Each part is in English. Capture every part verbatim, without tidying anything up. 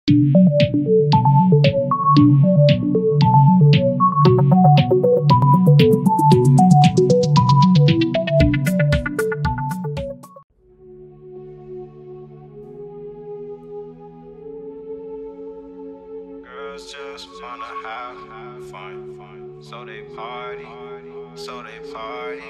Girls just wanna have fun, fun. So they party, so they party.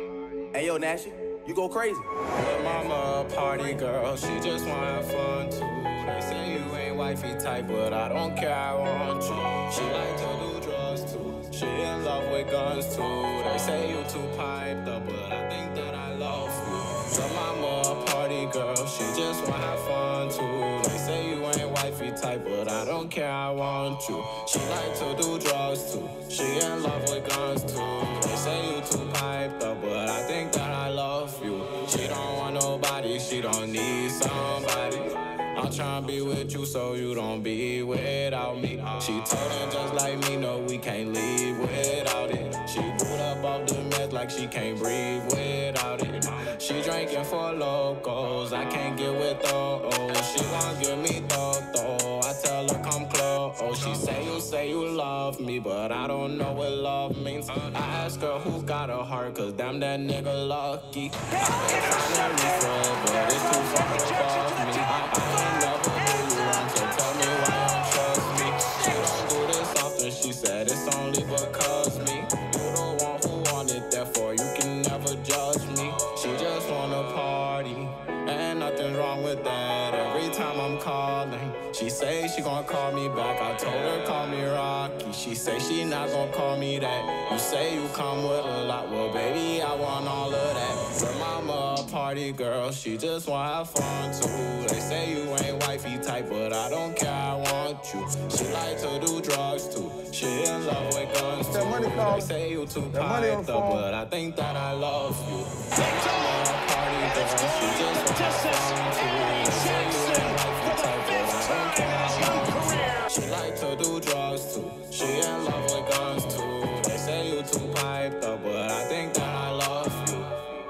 Hey yo, Nashy, you go crazy. But mama a party girl, she just wanna have fun too. They say you ain't wifey type, but I don't care, I want you. She like to do drugs too, she in love with guns too. They say you too piped up, but I think that I love you. But mama a party girl, she just wanna have fun too. They say you ain't wifey type, but I don't care, I want you. She like to do drugs too, she in love with guns too. They say you too piped up, but I think that I love you. She don't want nobody, she don't need somebody. I'm tryna be with you so you don't be without me. She told him just like me, no, we can't leave without it. She boot up off the meds like she can't breathe without it. She drinking for locals, I can't get with those. She won't give me though, though. I tell her come close. She say you say you love me, but I don't know what love means. I ask her who got a heart, cause damn that nigga lucky. I ain't tryna reach for it, but it's too far above me. I, I ain't never do you wrong, so tell me why you don't trust me. She don't do this often, she said it's only because me. You the one who wanted, therefore you can never judge me. She just wanna party, and nothing wrong with that. Every time I'm calling, she say she gon' call me back. I told her call me Rocky, she say she not gon' call me that. You say you come with a lot, well baby I want all of that. Her mama a party girl, she just wanna have fun too. They say you ain't wifey type, but I don't care, I want you. She like to do drugs too, she in love with guns too. They say you too piped up, but I think that I love you. Her mama a party girl, she just wanna have fun too. They say you ain't wifey type, but I don't care, I want you. She like to do drugs too, she in love with guns too. They say you too piped up, but I think that I love you.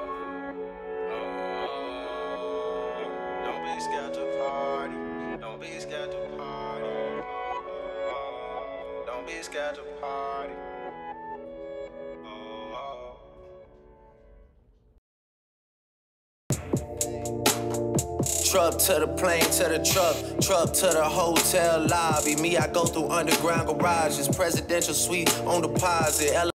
Don't be scared to party. Don't be scared to party. Don't be scared to party. Truck to the plane, to the truck, truck to the hotel lobby. Me, I go through underground garages, presidential suite on deposit.